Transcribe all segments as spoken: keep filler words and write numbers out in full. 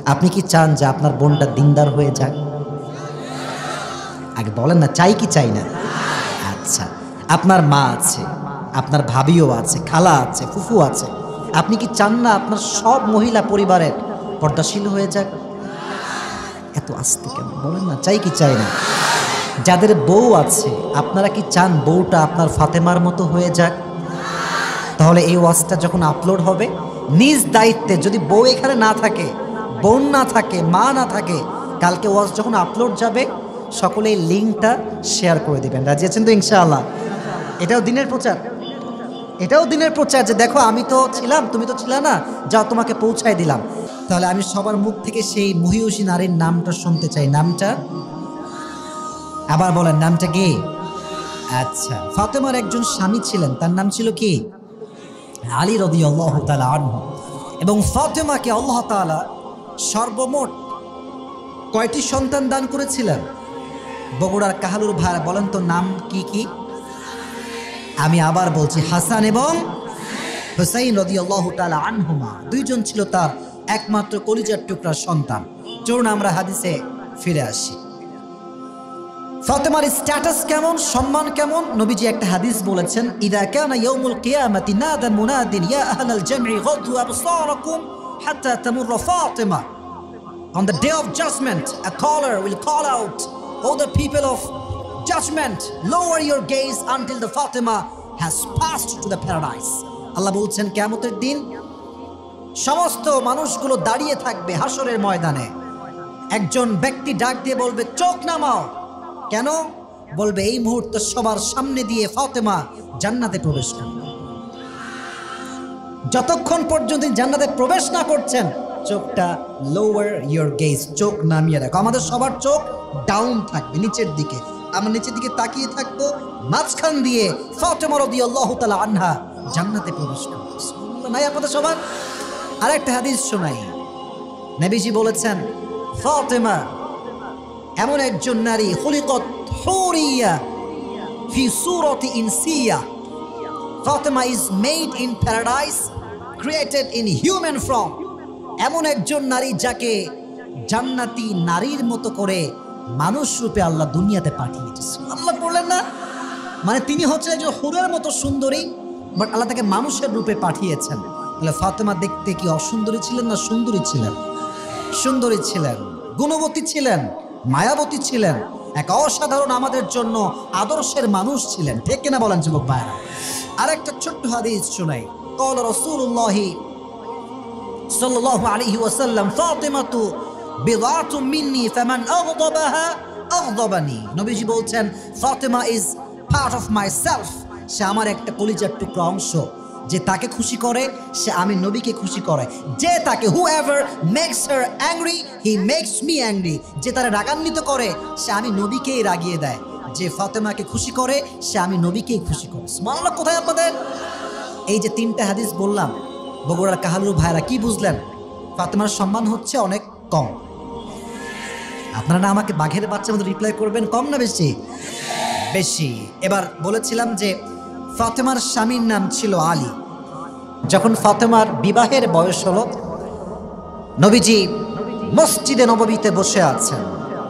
আপনি কি চান যে আপনার বোনটা দিনদার হয়ে যাক? আগে বলেন না, চাই কি চাই না? আচ্ছা, আপনার মা আছে, আপনার ভাবিও আছে, খালা আছে, ফুফু আছে, আপনি কি চান না আপনার সব মহিলা পরিবারের পর্দাশীল হয়ে যাক? এত আস্তে কেন বলেন না, চাই কি চাই না? যাদের বউ আছে আপনারা কি চান বউটা আপনার ফাতেমার মতো হয়ে যাক? তাহলে এই ওয়াজটা যখন আপলোড হবে নিজ দায়িত্বে, যদি বউ এখানে না থাকে, বোন না থাকে, মা না থাকে, কালকে ওয়াজ যখন আপলোড যাবে সকলে এই লিঙ্কটা শেয়ার করে দিবেন। রাজি আছেন তো ইনশাআল্লাহ? এটাও দিনের প্রচার, এটাও দিনের প্রচার যে দেখো আমি তো ছিলাম, তুমি তো ছিলে না, যাও তোমাকে পৌঁছায় দিলাম। তাহলে আমি সবার মুখ থেকে সেই মহিয়সী নারীর নামটা শুনতে চাই। নামটা আবার বলেন, নামটা কি? আচ্ছা, ফাতেমার একজন স্বামী ছিলেন, তার নাম ছিল কি? আলী রাদিয়াল্লাহু তাআলা আনহু। এবং ফাতেমাকে আল্লাহ তাআলা সর্বমোট কয়টি সন্তান দান করেছিলেন? বগুড়ার কাহালুর ভাই বলেন তো নাম কি কি? আমি আবার বলছি, হাসান এবং হুসাইন রাদিয়াল্লাহু তাআলা আনহুমা, দুইজন ছিল তার একমাত্র কলিজার টুকরা সন্তান। চলুন আমরা হাদিসে ফিরে আসি। ফাতেমার স্ট্যাটাস কেমন, সম্মান কেমন? নবীজি একটা হাদিস বলেছেন, ইদা কানা ইয়াউমুল কিয়ামাতি নাদা মুনাদিন ইয়া আহলাল জামঈ গাদ্দু আবসারাকুম হাত্তা তামুর Fatima. On the day of judgment, a caller will call out, "O the people of judgment, lower your gaze until the Fatima has passed to the paradise." আল্লাহ বলছেন কিয়ামতের দিন সমস্ত মানুষগুলো দাঁড়িয়ে থাকবে হাসরের ময়দানে। একজন ব্যক্তি ডাক দিয়ে বলবে, চোখ নামাও। কেন? বলবে এই মুহূর্তে সবার সামনে দিয়ে ফাতেমা জান্নাতে প্রবেশ করবে। যতক্ষণ পর্যন্ত জান্নাতে প্রবেশ না করছেন চোখটা লোয়ার ইয়োর গেজ, চোখ নামিয়ে রাখো। আমাদের সবার চোখ ডাউন থাকবে, নিচের দিকে। আমরা নিচের দিকে তাকিয়ে থাকবো, মাঝখান দিয়ে ফাতেমা রাদিয়াল্লাহু তাআলা আনহা জান্নাতে প্রবেশ করবে। সুবহানাল্লাহ, নাই আপনাদের সবার? আরেকটা হাদিস শোনাই। নবীজি বলেছেন, ফাতেমা এমন একজন নারী, খুলিকাত হুরিয়া ফি সূরাতি ইনসিয়া। Fatima is made in paradise, created in human form. এমন একজন নারী যাকে জান্নাতি নারীর মতো করে মানুষ রূপে আল্লাহ দুনিয়াতে পাঠিয়েছে। আল্লাহ বললেন না, মানে তিনি হচ্ছেন একজন হুরের মতো সুন্দরী, বাট আল্লাহ তাকে মানুষের রূপে পাঠিয়েছেন। তাহলে ফাতেমা দেখতে কি অসুন্দরী ছিলেন না সুন্দরী ছিলেন? সুন্দরী ছিলেন, গুণবতী ছিলেন, মায়াবতী ছিলেন, এক অসাধারণ আমাদের জন্য আদর্শের মানুষ ছিলেন। ঠিক কিনা বলেন যুবক ভাইরা? আরেকটা ছোট্ট হাদিস শোনাই। ক্বালা রাসূলুল্লাহি সাল্লাল্লাহু আলাইহি ওয়াসাল্লাম, ফাতিমাতু বিদআতুম মিন্নি ফামান আগদাবাহা আগদাবানি। নবীজি বলছেন, Fatima is part of my self. সে আমার একটা কলিজার টুকরা অংশ। যে তাকে খুশি করে সে আমি নবীকে খুশি করে। যে তাকে whoever makes her angry he makes me angry. যে তারা রাগান্বিত করে সে আমি নবীকেই রাগিয়ে দেয়। যে ফাতেমাকে খুশি করে সে আমি নবীকেই খুশি করে। সুবহানাল্লাহ। কোথায় আপনাদের? এই যে তিনটা হাদিস বললাম, বগুড়ার কাহালুর ভাইরা কি বুঝলেন? ফাতেমার সম্মান হচ্ছে অনেক কম। আপনারা না আমাকে বাঘের বাচ্চার মতো রিপ্লাই করবেন, কম না বেশি? বেশি। এবার বলেছিলাম যে ফাতেমার স্বামীর নাম ছিল আলী। যখন ফাতেমার বিবাহের বয়স হলো, নবীজি মসজিদে নববীতে বসে আছেন।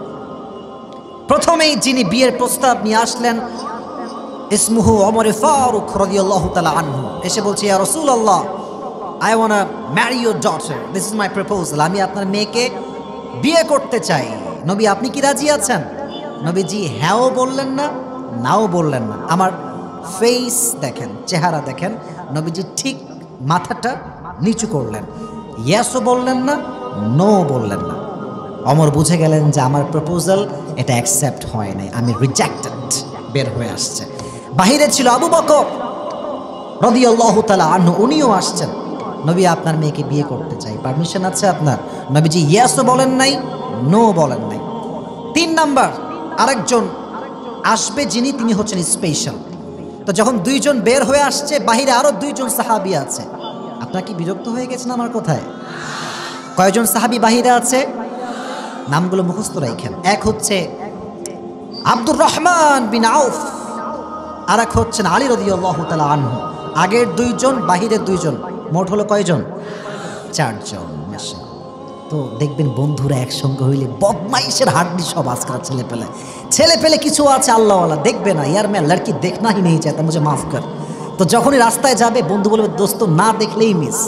প্রথমেই যিনি বিয়ের প্রস্তাব নিয়ে আসলেন ইসমুহু ওমর ফারুক রাদিয়াল্লাহু তাআলা আনহু। এসে বলছে, ইয়া রাসূলুল্লাহ, I wanna marry your daughter, this is my proposal. আমি আপনার মেয়েকে বিয়ে করতে চাই। নবী, আপনি কি রাজি আছেন? নবীজি হ্যাঁও বললেন না, নাও বললেন না। আমার ফেস দেখেন, চেহারা দেখেন। নবীজি ঠিক মাথাটা নিচু করলেন। ইয়েসও বললেন না, নো বললেন না। ওমর বুঝে গেলেন যে আমার প্রপোজাল এটা অ্যাকসেপ্ট হয় নাই, আমি রিজেক্টেড বের হয়ে আসছে। বাহিরে ছিল আবু বকর রাদিয়াল্লাহু তাআলা আনহু, উনিও আসছেন। নবী, আপনার মেয়েকে বিয়ে করতে চাই, পারমিশন আছে আপনার? নবীজি ইয়েসও বলেন নাই, নো বলেন নাই। তিন নাম্বার আরেকজন আসবে যিনি, তিনি হচ্ছেন স্পেশাল। তো যখন দুইজন বের হয়ে আসছে, বাহিরে আরো দুইজন সাহাবী আছে। আপনারা কি বিরক্ত হয়ে গেছেন আমার কথায়? কয়জন সাহাবী বাহিরে আছে? নামগুলো মুখস্থ রাখেন। এক হচ্ছে আব্দুর রহমান বিন আউফ, আর এক হচ্ছেন আলী রাদিয়াল্লাহু তাআলা আনহু। আগের দুইজন, বাহিরের দুইজন, মোট হলো কয়জন? চারজন। তো দেখবেন বন্ধুরা একসঙ্গে হইলে বদমাইশের হাড্ডি সব আজকাল ছেলে পেলে ছেলে পেলে কিছু আছে আল্লাহওয়ালা দেখবে না, ইয়ার মেয়ে লড়কি দেখনা হি নেই চাইতা মুঝে মাফ কর। তো যখনই রাস্তায় যাবে বন্ধু বলবে দোস্ত না দেখলেই মিস।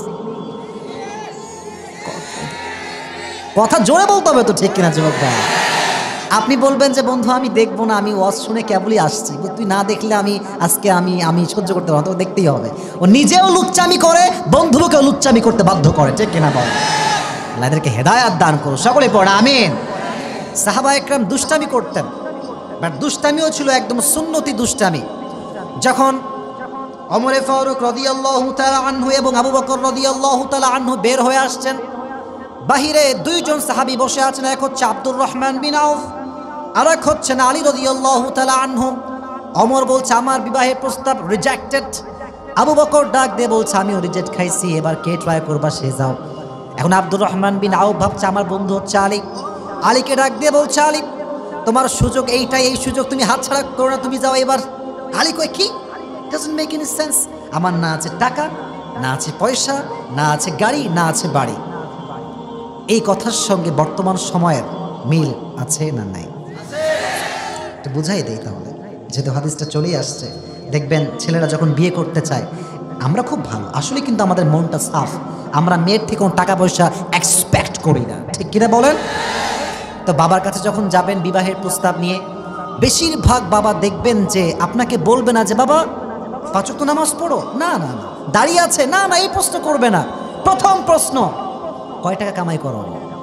কথা জোরে বলতে হবে তো, ঠিক কিনা যুবক ভাই? আপনি বলবেন যে বন্ধু আমি দেখবো না, আমি ওয়াজ শুনে কেবলই আসছি, তুই না দেখলে আমি আজকে আমি আমি সহ্য করতে পারবো, তোকে দেখতেই হবে। ও নিজেও লুচ্চামি করে, বন্ধুকেও লুচ্চামি করতে বাধ্য করে, ঠিক কিনা বল? এদেরকে হেদায়াত দান করো, সকলে পড়া আমিন। সাহাবা একরাম দুষ্টামি করতেন, বাট দুষ্টামিও ছিল একদম সুন্নতি দুষ্টামি। যখন ওমরে ফারুক রাদিয়াল্লাহু তাআলা আনহু এবং আবু বকর রাদিয়াল্লাহু তাআলা আনহু বের হয়ে আসছেন, বাহিরে দুইজন সাহাবী বসে আছেন, এক হচ্ছে আব্দুর রহমান বিন আউফ আর এক হচ্ছেন আলী রাদিয়াল্লাহু তাআলা আনহু। ওমর বলছে আমার বিবাহের প্রস্তাব রিজেক্টেড। আবু বকর ডাক দিয়ে বলছে আমিও রিজেক্ট খাইছি, এবার কে ট্রাই করবা সে যাও। এখন আব্দুর রহমান বিন আউফ ভাবছে আমার বন্ধু হচ্ছে আলী, আলীকে ডাক দিয়ে বলছে আলী তোমার সুযোগ এইটাই, এই সুযোগ তুমি হাতছাড়া করো না, তুমি যাও এবার। আলী কয় কি? ডাজন্ট মেক এনি সেন্স, আমার না আছে টাকা, না আছে পয়সা, না আছে গাড়ি, না আছে বাড়ি। এই কথার সঙ্গে বর্তমান সময়ের মিল আছে না নাই? একটু বুঝাই দেই তাহলে, যেহেতু হাদিসটা চলেই আসছে। দেখবেন ছেলেরা যখন বিয়ে করতে চায়, আমরা খুব ভালো আসলে, কিন্তু আমাদের মনটা সাফ, আমরা মেয়ের থেকে কোনো টাকা পয়সা এক্সপেক্ট করি না, ঠিক কিনা বলেন? তো বাবার কাছে যখন যাবেন বিবাহের প্রস্তাব নিয়ে, বেশিরভাগ বাবা দেখবেন যে আপনাকে বলবে না যে বাবা পাঁচ ওয়াক্ত নামাজ পড়ো, না না না, দাঁড়িয়ে আছে, না না, এই প্রশ্ন করবে না। প্রথম প্রশ্ন কয় টাকা কামাই করো,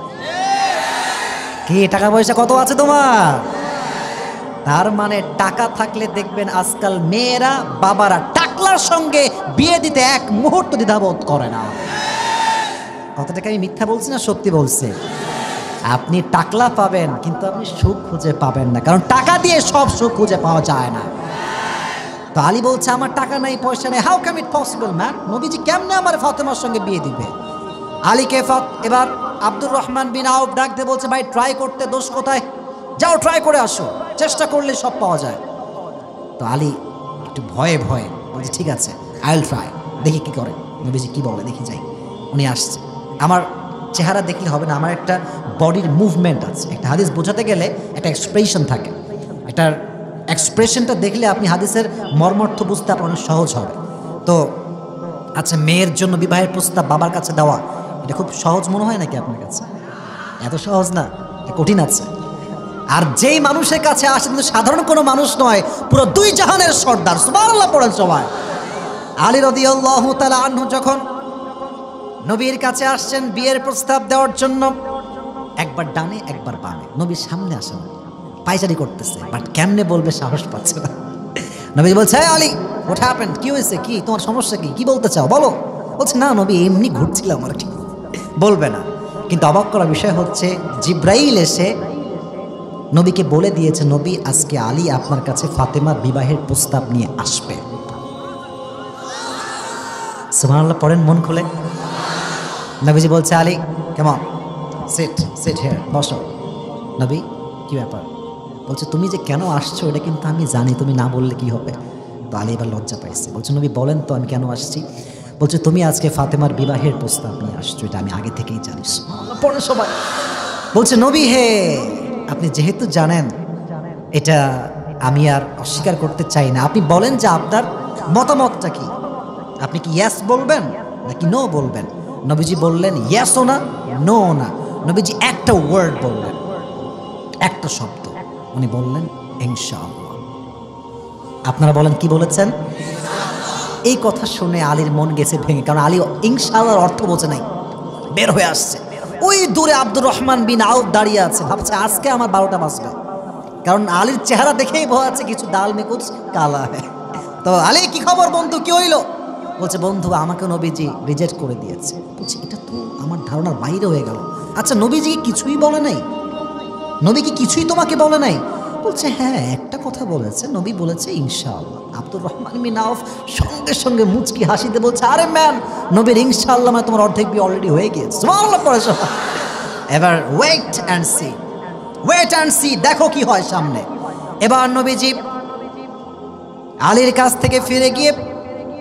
কি টাকা পয়সা কত আছে তোমার? তার মানে টাকা থাকলে দেখবেন আজকাল মেয়েরা বাবারা টাকলার সঙ্গে বিয়ে দিতে এক মুহূর্ত দ্বিধাবোধ করে না। কথাটাকে আমি মিথ্যা বলছি না সত্যি বলছি? আপনি টাকলা পাবেন কিন্তু আপনি সুখ খুঁজে পাবেন না, কারণ টাকা দিয়ে সব সুখ খুঁজে পাওয়া যায় না। তো আলী বলছে আমার টাকা নাই, পয়সা নেই, how can it possible man? নবীজি কেমনে আমার ফাতেমার সঙ্গে বিয়ে দিবে? আলীকে এবার আব্দুর রহমান বিন আউফ ডাক দিয়ে বলছে ভাই ট্রাই করতে দোষ কোথায়, যাও ট্রাই করে আসো, চেষ্টা করলে সব পাওয়া যায়। তো আলী একটু ভয়ে ভয়ে বলছে ঠিক আছে আই উইল ট্রাই, দেখি কি করে, নবীজি কি বলে দেখি যাই। উনি আসছে, আমার চেহারা দেখলে হবে না, আমার একটা বডির মুভমেন্ট আছে। একটা হাদিস বোঝাতে গেলে একটা এক্সপ্রেশন থাকে, এটার এক্সপ্রেশনটা দেখলে আপনি হাদিসের মর্মার্থ বুঝতে আপনার অনেক সহজ হবে। তো আচ্ছা, মেয়ের জন্য বিবাহের প্রস্তাব বাবার কাছে দেওয়া, এটা খুব সহজ মনে হয় নাকি আপনার কাছে? এত সহজ না, এটা কঠিন আছে। আর যেই মানুষের কাছে আসে কিন্তু সাধারণ কোনো মানুষ নয়, পুরো দুই জাহানের সর্দার, সুবহানাল্লাহ পড়েন সবাই। আলী রাদিয়াল্লাহু তাআলা আনহু যখন নবীর কাছে আসছেন বিয়ের প্রস্তাব দেওয়ার জন্য, একবার ডানে একবার বামে, নবীর সামনে আসেন, পায়চারি করতেছে, বাট কেমনে বলবে সাহস পাচ্ছে না। নবী বলছে আলী হোয়াট হ্যাপেন্ড, কি হয়েছে, কি তোমার সমস্যা, কি কি বলতে চাও বলো? বলছে না নবী এমনি ঘুরছিলাম আর কি, বলবে না। কিন্তু অবাক করার বিষয় হচ্ছে জিব্রাইল এসে নবীকে বলে দিয়েছে নবী আজকে আলী আপনার কাছে ফাতেমার বিবাহের প্রস্তাব নিয়ে আসবে। সুবহানাল্লাহ পড়েন মন খুলে। নবীজি বলছে আলী কেমন, সিট সিট হিয়ার, বসো। নবী কি ব্যাপার? বলছে তুমি যে কেন আসছো এটা কিন্তু আমি জানি, তুমি না বললে কি হবে? তো আলী এবার লজ্জা পাইছে, বলছে নবী বলেন তো আমি কেন আসছি? বলছে তুমি আজকে ফাতেমার বিবাহের প্রস্তাব নিয়ে আসছো, এটা আমি আগে থেকেই জানি। পড়ে সবাই বলছে নবী হে আপনি যেহেতু জানেন এটা আমি আর অস্বীকার করতে চাই না, আপনি বলেন যে আপনার মতামতটা কি, আপনি কি ইয়েস বলবেন নাকি নো বলবেন? নবীজি বললেন ইয়েসও না নো না, নবীজি একটা ওয়ার্ড বললেন, একটা শব্দ, উনি বললেন ইনশাআল্লাহ। আপনারা বলেন কি বলেছেন? এই কথা শুনে আলীর মন গেছে ভেঙে, কারণ আলী ইনশাআল্লাহর অর্থ বোঝে নাই, বের হয়ে আসছে। ওই দূরে আব্দুর রহমান বিন আউফ দাঁড়িয়ে আছে, ভাবছে আজকে আমার বারোটা বাজবে, কারণ আলীর চেহারা দেখেই বোঝা যাচ্ছে কিছু ডাল মে কুছ কালা হ্যায়। তো আলী কি খবর বন্ধু, কি হইলো? বলছে বন্ধু আমাকে নবীজি রিজেক্ট করে দিয়েছে। বলছে এটা তো আমার ধারণার বাইরে হয়ে গেল। আচ্ছা নবীজি কিছুই বলে নাই? নবী কি কিছুই তোমাকে বলে নাই? বলছে হ্যাঁ একটা কথা বলেছে, নবী বলেছে ইনশাআল্লাহ। আব্দুর রহমান বিন আউফ সঙ্গে সঙ্গে মুচকি হাসিতে বলছে আরে ম্যান নবীর ইনশাআল্লাহ মানে তোমার অর্ধেক বিয়ে অলরেডি হয়ে গিয়েছে। সুবহানাল্লাহ পড়ে সবাই। এবার wait and see, wait and see, দেখো কি হয় সামনে। এবার নবীজি আলীর কাছ থেকে ফিরে গিয়ে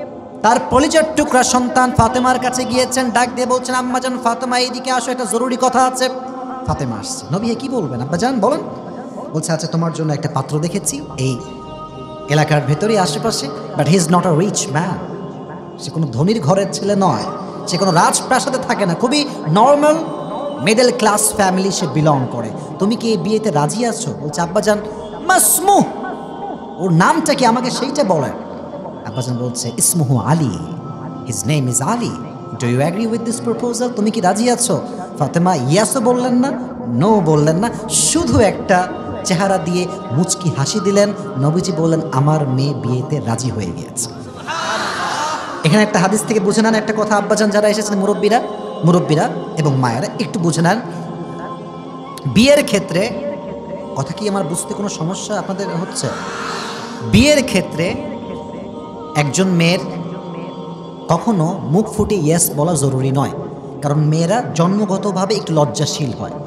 তার পলিজার টুকরা সন্তান ফাতেমার কাছে গিয়েছেন, ডাক দিয়ে বলছেন আম্মাজান ফাতেমা এইদিকে আসো, একটা জরুরি কথা আছে। ফাতেমা আসছে। নবী কি বলবেন? আব্বাজান বলেন। বলছে আচ্ছা তোমার জন্য একটা পাত্র দেখেছি এই এলাকার ভেতরে আশেপাশে, but he is not a rich man. সে কোনো ধনীর ঘরের ছেলে নয়, সে কোনো রাজপ্রাসাদে থাকে না, খুবই নর্মাল মিডল ক্লাস ফ্যামিলি সে বিলং করে। তুমি কি এই বিয়েতে রাজি আছো? বলছে আব্বাজান মাসমু, ওর নামটা কি আমাকে সেইটা বলেন। আব্বাজান বলছে ইসমুহু Ali, his name is Ali, do you agree with this proposal? তুমি কি রাজি আছো? ফাতেমা ইয়াসও বললেন না, নো বললেন না, শুধু একটা চেহারা দিয়ে মুচকি হাসি দিলেন। নবীজি বললেন আমার মেয়ে বিয়েতে রাজি হয়ে গিয়েছে। এখানে একটা হাদিস থেকে বুঝে নেন একটা কথা আব্বাজান, যারা এসেছেন মুরব্বীরা মুরব্বীরা এবং মায়েরা একটু বুঝে নেন। বিয়ের ক্ষেত্রে কথা কি আমার বুঝতে কোনো সমস্যা আপনাদের হচ্ছে? বিয়ের ক্ষেত্রে একজন মেয়ের কখনো মুখ ফুটে ইয়েস বলা জরুরি নয়, কারণ মেয়েরা জন্মগতভাবে একটু লজ্জাশীল হয়।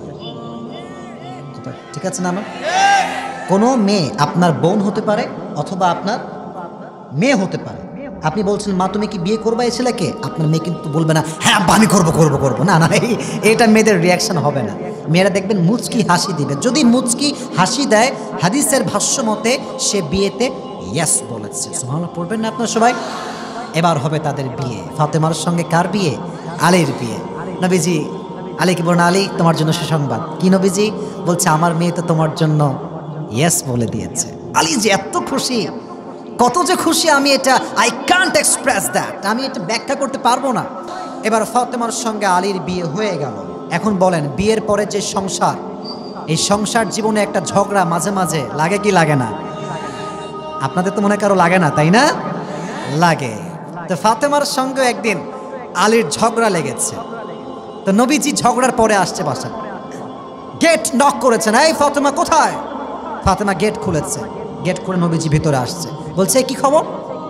ঠিক আছে না? আমার কোনো মেয়ে আপনার বোন হতে পারে অথবা আপনার মেয়ে হতে পারে। আপনি বলছেন মা তুমি কি বিয়ে করবা এই ছেলেকে? আপনার মেয়ে কিন্তু বলবে না হ্যাঁ আব্বা আমি করবো করবো করবো না না, এটা মেয়েদের রিয়াকশন হবে না। মেয়েরা দেখবেন মুচকি হাসি দিবে। যদি মুচকি হাসি দেয় হাদিসের ভাষ্য মতে সে বিয়েতে ইয়েস বলেছে। সুবহানাল্লাহ পড়বেন না আপনার সবাই? এবার হবে তাদের বিয়ে। ফাতেমার সঙ্গে কার বিয়ে? আলীর বিয়ে। নবীজি আলীকে বলেন আলী তোমার জন্য সুসংবাদ। কি নবীজি? বলছে আমার মেয়ে তো তোমার জন্য ইয়েস বলে দিয়েছে। আলী যে এত খুশি, কত যে খুশি, আমি এটা আই কান্ট এক্সপ্রেস দ্যাট, আমি এটা ব্যাখ্যা করতে পারবো না। এবার ফাতেমার সঙ্গে আলীর বিয়ে হয়ে গেল। এখন বলেন বিয়ের পরে যে সংসার, এই সংসার জীবনে একটা ঝগড়া মাঝে মাঝে লাগে কি লাগে না? আপনাদের তো মনে কারো লাগে না, তাই না? লাগে। তো ফাতেমার সঙ্গে একদিন আলীর ঝগড়া লেগেছে। তো নবীজি ঝগড়ার পরে আসছে বাসা, গেট নক করেছেন, এই ফাতেমা কোথায়? ফাতেমা গেট খুলেছে, গেট করে নবীজি ভিতরে আসছে। বলছে কি খবর?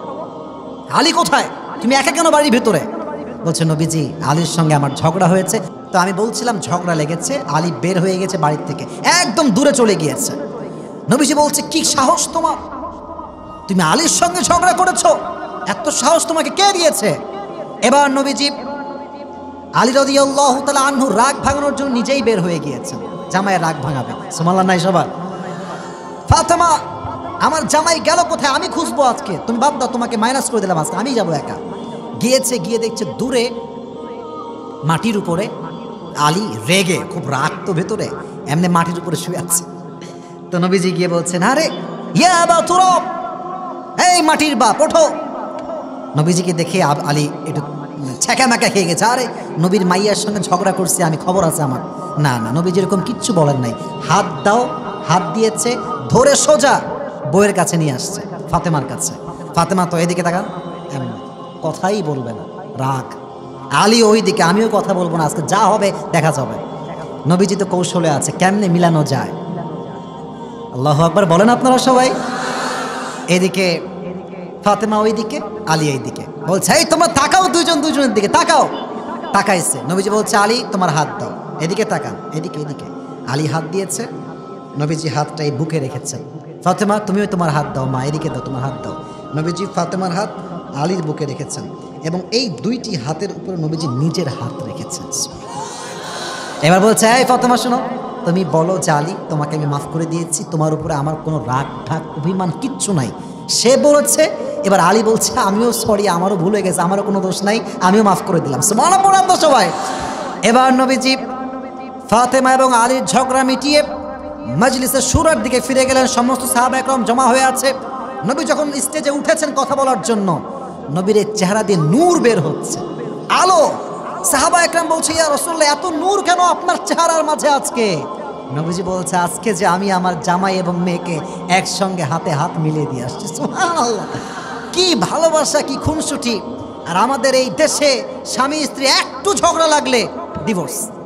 আলী কোথায়? তুমি একা কেন বাড়ির ভিতরে? বলছে নবীজি আলীর সঙ্গে আমার ঝগড়া হয়েছে, তো আমি বলছিলাম ঝগড়া লেগেছে, আলী বের হয়ে গেছে বাড়ির থেকে, একদম দূরে চলে গিয়েছে। নবীজি বলছে কি সাহস তোমার, তুমি আলীর সঙ্গে ঝগড়া করেছো? এত সাহস তোমাকে কে দিয়েছে? এবার নবীজি আলী রাদিয়াল্লাহু তাআলা আনহু রাগ ভাঙানোর জন্য নিজেই বের হয়ে গিয়েছেন, জামাইয়ের রাগ ভাঙাবে। সুবহানাল্লাহ নাই সবার? ফাতেমা আমার জামাই গেল কোথায়, আমি খুঁজবো আজকে, তুমি বাদ দাও, তোমাকে মাইনাস করে দিলাম আজকে, আমি যাবো একা। গিয়েছে, গিয়ে দেখছে দূরে মাটির উপরে আলী রেগে, খুব রাগ তো ভেতরে, এমনি মাটির উপরে শুয়ে আছে। তো নবীজি গিয়ে বলছেন আরে ইয়া আবা তুরাব, এই মাটির বাপ ওঠো। নবীজিকে দেখে আলী একটু ছ্যাঁকা ম্যাকা খেয়ে গেছে, আরে নবীর মাইয়ার সঙ্গে ঝগড়া করছে, আমি খবর আছে আমার। না না, নবীজি এরকম কিচ্ছু বলেন নাই। হাত দাও, হাত দিয়েছে, ধরে সোজা বইয়ের কাছে নিয়ে আসছে, ফাতেমার কাছে। ফাতেমা তো এদিকে তাকান, কথাই বলবে না, রাগ। আলী ওই দিকে, আমিও কথা বলবো না, আজকে যা হবে দেখা যাবে। নবীজি তো কৌশলে আছে, কেমনে মিলানো যায়। আল্লাহু আকবার বলেন আপনারা সবাই। এদিকে ফাতেমা ওই দিকে, আলী এই দিকে। বলছে এই তোমরা তাকাও, দুইজন দুইজনের দিকে তাকাও। তাকাইছে। নবীজি বলছে আলী তোমার হাত দাও, এদিকে তাকান, এদিকে এদিকে। আলী হাত দিয়েছে, নবীজি হাতটা এই বুকে রেখেছেন। ফাতেমা তুমিও তোমার হাত দাও, মা এদিকে দাও, তোমার হাত দাও। নবীজি ফাতেমার হাত আলীর বুকে রেখেছেন এবং এই দুইটি হাতের উপরে নবীজি নিজের হাত রেখেছেন। এবার বলছে এই ফাতেমা শোনো, তুমি বলো যে আলী তোমাকে আমি মাফ করে দিয়েছি, তোমার উপরে আমার কোনো রাগ ঢাক অভিমান কিচ্ছু নাই। সে বলেছে, এবার আলী বলছে আমিও সরি, আমারও ভুল হয়ে গেছে, আমারও কোনো দোষ নাই, আমিও মাফ করে দিলাম। সুবহানাল্লাহ পড়ান তো সবাই। এবার নবীজি ফাতেমা এবং আলীর ঝগড়া মিটিয়ে মজলিসের শুরার দিকে ফিরে গেলেন। সমস্ত সাহাবা একরাম জমা হয়ে আছে। নবী যখন স্টেজে উঠেছেন কথা বলার জন্য, নবীর চেহারা দিয়ে নূর বের হচ্ছে, আলো। সাহাবা একরাম বলছে ইয়া রাসূলুল্লাহ এত নূর কেন আপনার চেহারার মাঝে আজকে? নবীজি বলছে আজকে যে আমি আমার জামাই এবং মেয়েকে একসঙ্গে হাতে হাত মিলিয়ে দিয়ে আসছি। সুবহানাল্লাহ, কি ভালোবাসা, কি খুনসুটি। আর আমাদের এই দেশে স্বামী স্ত্রী একটু ঝগড়া লাগলে ডিভোর্স।